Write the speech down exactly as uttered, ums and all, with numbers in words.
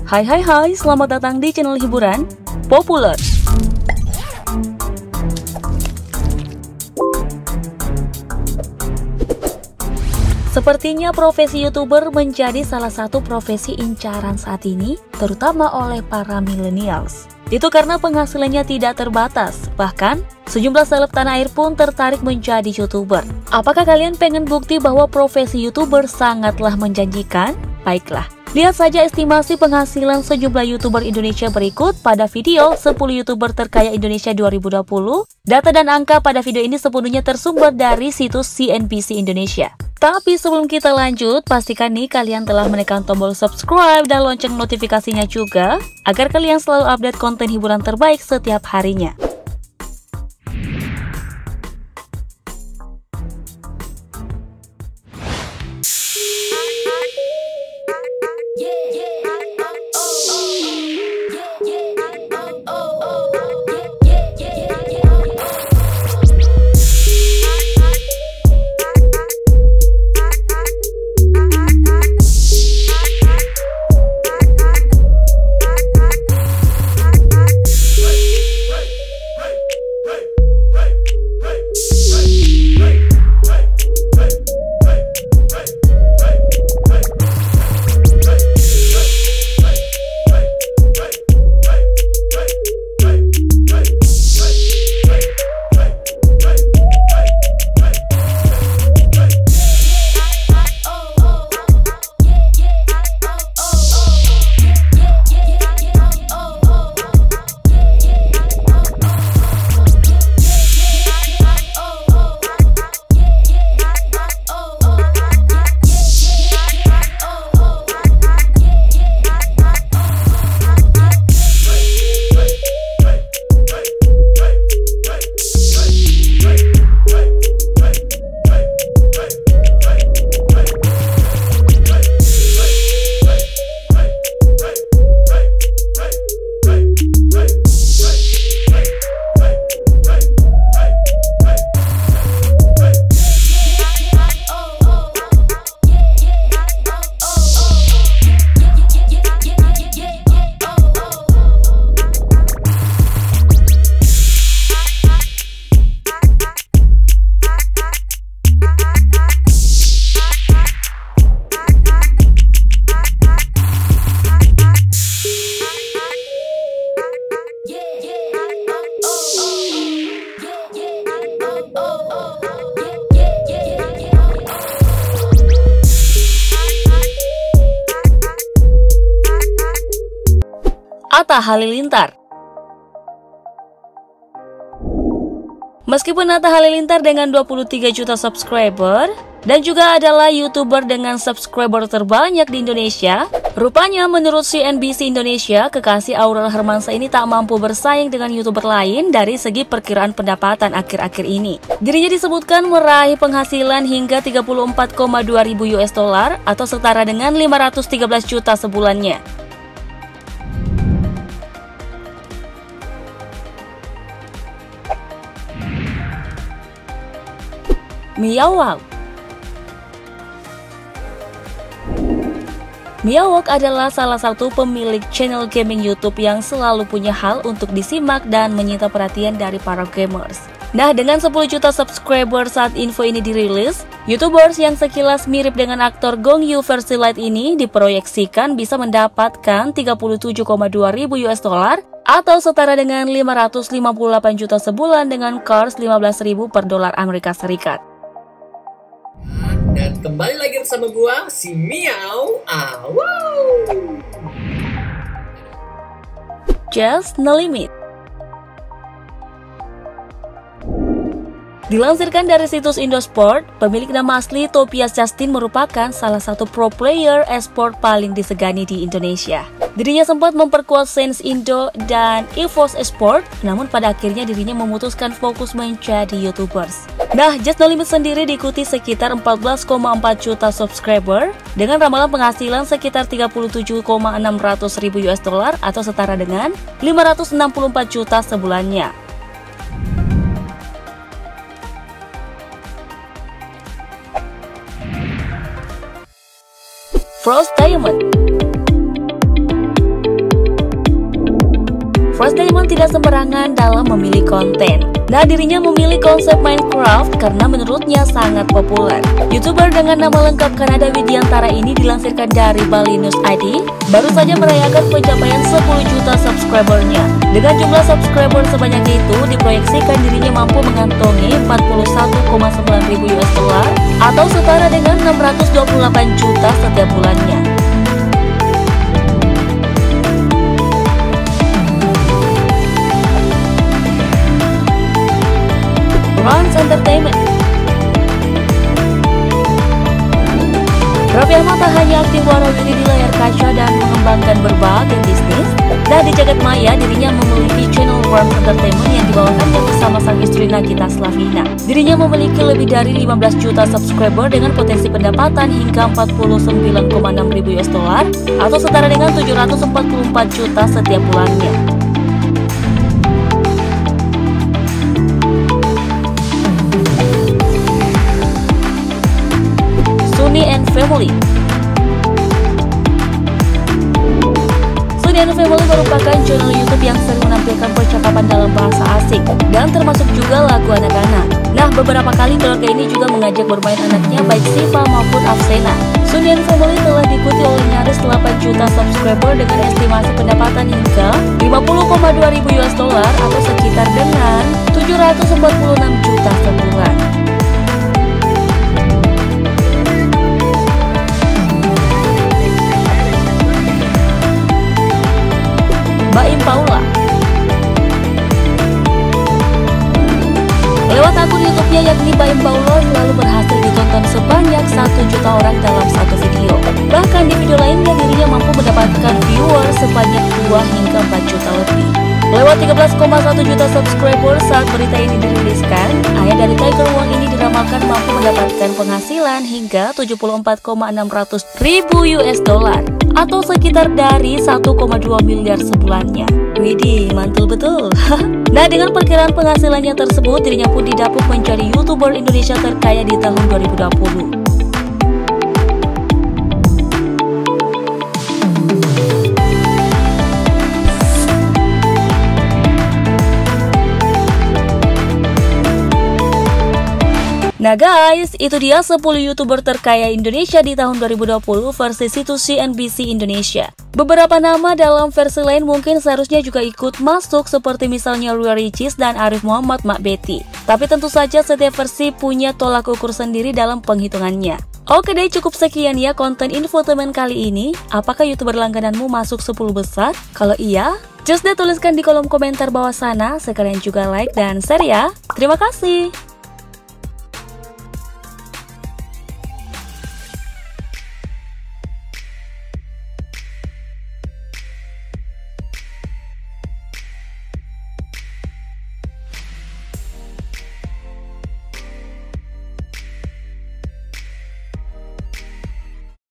Hai hai hai, selamat datang di channel hiburan Populer. Sepertinya profesi YouTuber menjadi salah satu profesi incaran saat ini, terutama oleh para millennials. Itu karena penghasilannya tidak terbatas, bahkan sejumlah seleb tanah air pun tertarik menjadi YouTuber. Apakah kalian pengen bukti bahwa profesi YouTuber sangatlah menjanjikan? Baiklah, lihat saja estimasi penghasilan sejumlah YouTuber Indonesia berikut pada video sepuluh YouTuber terkaya Indonesia dua ribu dua puluh. Data dan angka pada video ini sepenuhnya tersumber dari situs C N B C Indonesia. Tapi sebelum kita lanjut, pastikan nih kalian telah menekan tombol subscribe dan lonceng notifikasinya juga, agar kalian selalu update konten hiburan terbaik setiap harinya. Atta Halilintar. Meskipun Atta Halilintar dengan dua puluh tiga juta subscriber dan juga adalah YouTuber dengan subscriber terbanyak di Indonesia, rupanya menurut C N B C Indonesia, kekasih Aurel Hermansyah ini tak mampu bersaing dengan YouTuber lain dari segi perkiraan pendapatan akhir-akhir ini. Dirinya disebutkan meraih penghasilan hingga tiga puluh empat koma dua ribu U S dollar atau setara dengan lima ratus tiga belas juta sebulannya. Mia Walk. Mia Walk adalah salah satu pemilik channel gaming YouTube yang selalu punya hal untuk disimak dan menyita perhatian dari para gamers. Nah, dengan sepuluh juta subscriber saat info ini dirilis, YouTubers yang sekilas mirip dengan aktor Gong Yoo versi light ini diproyeksikan bisa mendapatkan tiga puluh tujuh koma dua ribu U S dollar atau setara dengan lima ratus lima puluh delapan juta sebulan dengan kurs lima belas ribu per dolar Amerika Serikat. Dan kembali lagi bersama gua, si Miao. Ah, wow. Just No Limit. Dilansirkan dari situs Indosport, pemilik nama asli Tobias Justin merupakan salah satu pro player e-sport paling disegani di Indonesia. Dirinya sempat memperkuat Saints Indo dan EVOS Esport, namun pada akhirnya dirinya memutuskan fokus menjadi YouTubers. Nah, Just No Limit sendiri diikuti sekitar empat belas koma empat juta subscriber dengan ramalan penghasilan sekitar tiga puluh tujuh koma enam ratus ribu U S dollar atau setara dengan lima ratus enam puluh empat juta sebulannya. Frost Diamond. Fresh Diamond tidak sembarangan dalam memilih konten. Nah, dirinya memilih konsep Minecraft karena menurutnya sangat populer. YouTuber dengan nama lengkap Kanada Widiantara ini dilansirkan dari Bali News I D, baru saja merayakan pencapaian sepuluh juta subscribernya. Dengan jumlah subscriber sebanyak itu, diproyeksikan dirinya mampu mengantongi empat puluh satu koma sembilan ribu U S dollar atau setara dengan enam ratus dua puluh delapan juta setiap bulannya. Rans Entertainment. Raffi Ahmad tak hanya aktif warawiri di layar kaca dan mengembangkan berbagai bisnis. Nah, di jagat maya dirinya memiliki channel Rans Entertainment yang dibawakannya bersama sang istri Nagita Slavina. Dirinya memiliki lebih dari lima belas juta subscriber dengan potensi pendapatan hingga empat puluh sembilan koma enam ribu U S dollar atau setara dengan tujuh ratus empat puluh empat juta setiap bulannya. Sunny and Family. Sunny and Family merupakan channel YouTube yang sering menampilkan percakapan dalam bahasa asing dan termasuk juga lagu anak-anak. Nah, beberapa kali keluarga ini juga mengajak bermain anaknya baik Siva maupun Afsena. Sunny and Family telah diikuti oleh nyaris delapan juta subscriber dengan estimasi pendapatan hingga lima puluh koma dua ribu U S dollar atau sekitar dengan tujuh ratus empat puluh enam juta sebulan. Baim Paula. Lewat akun YouTube-nya yakni Baim Paula selalu berhasil ditonton sebanyak satu juta orang dalam satu video. Bahkan di video lainnya dirinya mampu mendapatkan viewer sebanyak dua hingga empat juta lebih. Lewat tiga belas koma satu juta subscriber saat berita ini diriliskan, ayah dari Tiger Won ini diramalkan mampu mendapatkan penghasilan hingga tujuh puluh empat koma enam ratus ribu U S dollar atau sekitar dari satu koma dua miliar sebulannya. Widih, mantul betul. Nah, dengan perkiraan penghasilannya tersebut, dirinya pun didapuk menjadi YouTuber Indonesia terkaya di tahun dua ribu dua puluh. Nah guys, itu dia sepuluh YouTuber terkaya Indonesia di tahun dua ribu dua puluh versi situs C N B C Indonesia. Beberapa nama dalam versi lain mungkin seharusnya juga ikut masuk seperti misalnya Ria Ricis dan Arif Muhammad Mak Betty. Tapi tentu saja setiap versi punya tolak ukur sendiri dalam penghitungannya. Oke deh, cukup sekian ya konten infotainment kali ini. Apakah YouTuber langgananmu masuk sepuluh besar? Kalau iya, just deh tuliskan di kolom komentar bawah sana. Sekalian juga like dan share ya. Terima kasih.